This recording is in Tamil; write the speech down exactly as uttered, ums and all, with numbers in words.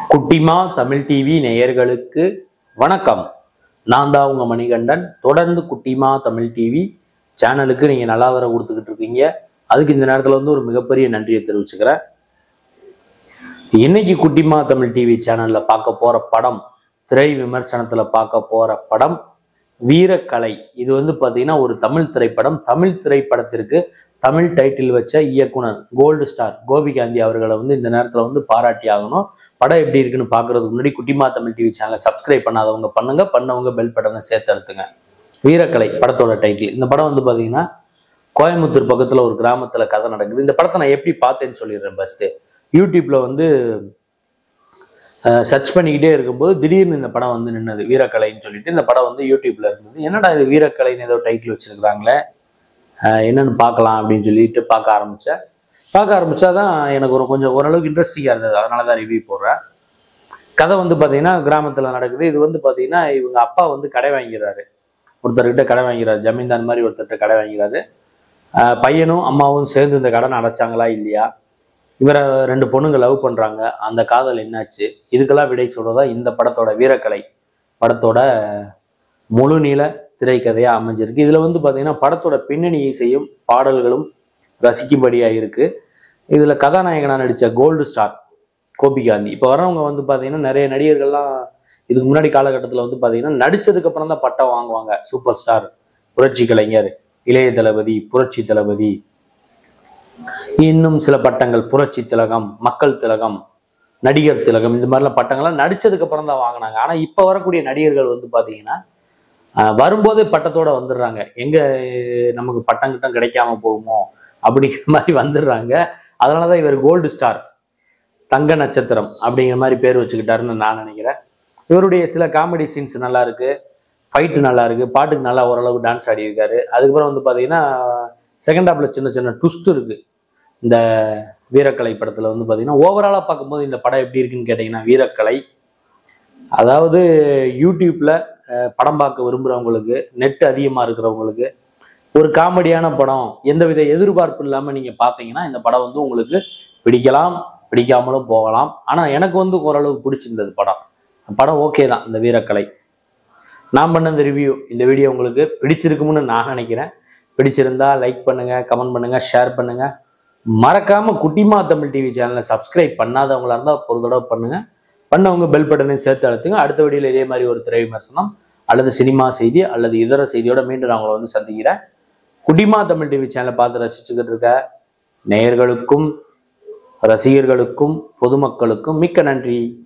குட்டிமா தமிழ் டிவி நேயர்களுக்கு வணக்கம். நான் தான் உங்க மணிகண்டன். தொடர்ந்து குட்டிமா தமிழ் டிவி சேனலுக்கு நீங்க நல்ல ஆதரவு கொடுத்துக்கிட்டு இருக்கீங்க. அதுக்கு இந்த நேரத்துல வந்து ஒரு மிகப்பெரிய நன்றியை தெரிவிச்சுக்கிறேன். இன்னைக்கு குட்டிமா தமிழ் டிவி சேனல்ல பார்க்க போற படம், திரை விமர்சனத்துல பார்க்க போற படம் வீரக்கலை. இது வந்து பாத்தீங்கன்னா ஒரு தமிழ் திரைப்படம். தமிழ் திரைப்படத்திற்கு தமிழ் டைட்டில் வச்ச இயக்குனர் கோல்டு ஸ்டார் கோபிகாந்தி அவர்களை வந்து இந்த நேரத்துல வந்து பாராட்டி ஆகணும். படம் எப்படி இருக்குன்னு பாக்குறதுக்கு முன்னாடி குட்டிமா தமிழ் டிவி சேனலை சப்ஸ்கிரைப் பண்ணாதவங்க பண்ணுங்க, பண்ணவங்க பெல் பட்டனை சேர்த்து எடுத்துங்க. வீரக்கலை படத்தோட டைட்டில். இந்த படம் வந்து பாத்தீங்கன்னா கோயம்புத்தூர் பக்கத்துல ஒரு கிராமத்துல கதை நடக்குது. இந்த படத்தை நான் எப்படி பார்த்தேன்னு சொல்லிடுறேன். ஃபர்ஸ்ட் யூடியூப்ல வந்து சர்ச் பண்ணிக்கிட்டே இருக்கும்போது திடீர்னு இந்த படம் வந்து நின்னது, வீரக்கலைன்னு சொல்லிட்டு. இந்த படம் வந்து யூடியூப்ல இருந்தது. என்னடா இது வீரக்கலைன்னு ஏதோ டைட்டில் வச்சிருக்கிறாங்களே, என்னன்னு பார்க்கலாம் அப்படின்னு சொல்லிட்டு பார்க்க ஆரம்பிச்சேன். பார்க்க ஆரம்பிச்சாதான் எனக்கு ஒரு கொஞ்சம் ஓரளவுக்கு இன்ட்ரெஸ்டிங்காக இருந்தது. அதனால தான் ரிவ்யூ போடுறேன். கதை வந்து பார்த்தீங்கன்னா கிராமத்தில் நடக்குது. இது வந்து பார்த்தீங்கன்னா இவங்க அப்பா வந்து கடை வாங்கிறாரு, ஒருத்தர்கிட்ட கடை வாங்கிறாரு, ஜமீன்தார் மாதிரி ஒருத்தர்கிட்ட கடை வாங்கிறாரு. பையனும் அம்மாவும் சேர்ந்து இந்த கடனை அடைச்சாங்களா இல்லையா, இவரை ரெண்டு பொண்ணுங்க லவ் பண்றாங்க, அந்த காதல் என்னாச்சு, இதுக்கெல்லாம் விடை சொல்றதா இந்த படத்தோட வீரக்கலை படத்தோட முழு நீள திரைக்கதையா அமைஞ்சிருக்கு. இதுல வந்து பாத்தீங்கன்னா படத்தோட பின்னணி இசையும் பாடல்களும் ரசிக்கும்படியா இருக்கு. இதுல கதாநாயகனா நடிச்ச கோல்டு ஸ்டார் கோபிகாந்தி. இப்ப வரவங்க வந்து பாத்தீங்கன்னா நிறைய நடிகர்கள்லாம் இதுக்கு முன்னாடி காலகட்டத்தில் வந்து பாத்தீங்கன்னா நடிச்சதுக்கு அப்புறம் தான் பட்டம் வாங்குவாங்க. சூப்பர் ஸ்டார், புரட்சி கலைஞர், இளைய தளபதி, புரட்சி தளபதி, இன்னும் சில பட்டங்கள், புரட்சி திலகம், மக்கள் திலகம், நடிகர் திலகம், இந்த மாதிரிலாம் பட்டங்கள்லாம் நடிச்சதுக்கு அப்புறம் தான் வாங்கினாங்க. ஆனா இப்ப வரக்கூடிய நடிகர்கள் வந்து பாத்தீங்கன்னா வரும்போதே பட்டத்தோட வந்துடுறாங்க. எங்க நமக்கு பட்டம் கிட்டம் கிடைக்காம போகுமோ அப்படிங்கிற மாதிரி வந்துடுறாங்க. அதனாலதான் இவர் கோல்டு ஸ்டார், தங்க நட்சத்திரம் அப்படிங்கிற மாதிரி பேர் வச்சுக்கிட்டாருன்னு நான் நினைக்கிறேன். இவருடைய சில காமெடி சீன்ஸ் நல்லா இருக்கு, ஃபைட்டு நல்லா இருக்கு, பாட்டுக்கு நல்லா ஓரளவுக்கு டான்ஸ் ஆடி இருக்காரு. அதுக்கப்புறம் வந்து பாத்தீங்கன்னா செகண்ட் ஹாப்ல சின்ன சின்ன ட்விஸ்ட் இருக்கு இந்த வீரக்கலை படத்துல. வந்து பாத்தீங்கன்னா ஓவராலா பார்க்கும்போது இந்த படம் எப்படி இருக்குன்னு கேட்டீங்கன்னா, வீரக்கலை அதாவது யூடியூப்ல படம் பார்க்க விரும்புறவங்களுக்கு, நெட் அதிகமா இருக்கிறவங்களுக்கு ஒரு காமெடியான படம், எந்தவித எதிர்பார்ப்பு இல்லாம நீங்க பாத்தீங்கன்னா இந்த படம் வந்து உங்களுக்கு பிடிக்கலாம், பிடிக்காமலும் போகலாம். ஆனா எனக்கு வந்து ஓரளவு பிடிச்சிருந்தது படம். படம் ஓகே தான். இந்த வீரக்கலை நான் பண்ண இந்த ரிவ்யூ, இந்த வீடியோ உங்களுக்கு பிடிச்சிருக்கும்னு நான் நினைக்கிறேன். பிடிச்சிருந்தா லைக் பண்ணுங்க, கமெண்ட் பண்ணுங்க, ஷேர் பண்ணுங்க. மறக்காம குட்டிமா தமிழ் டிவி சேனலை சப்ஸ்கிரைப் பண்ணாதவங்களா இருந்தா ஒரு தடவை பண்ணுங்க, பண்ணவங்க பெல் பட்டனையும் சேர்த்து அழுத்துங்க. அடுத்த வீடியோல இதே மாதிரி ஒரு திரை விமர்சனம் அல்லது சினிமா செய்தி அல்லது இதர செய்தியோட மீண்டும் நான் உங்களை வந்து சந்திக்கிறேன். குட்டிமா தமிழ் டிவி சேனலை பார்த்து ரசிச்சுக்கிட்டு இருக்க நேயர்களுக்கும் ரசிகர்களுக்கும் பொதுமக்களுக்கும் மிக்க நன்றி.